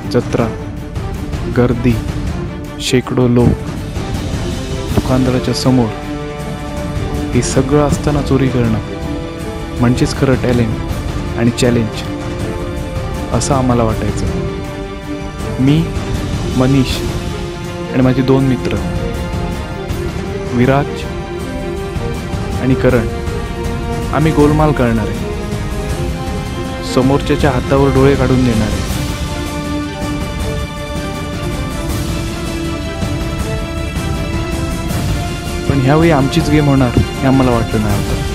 जत्रा, गर्दी, शेकडो लोक, दुकानदाराच्या समोर हे सगळं असताना चोरी करणं म्हणजेच खरं टॅलेंट आणि चॅलेंज असं आम्हाला वाटायचं. मी, मनीष आणि माझे 2 मित्र विराज आणि करण आम्ही गोलमाल करणार आहे. समोरच्याच्या हातावर डोळे काढून देणार आहे. पण ह्यावेळी आमचीच गेम होणार हे आम्हाला वाटलं नाही होतं.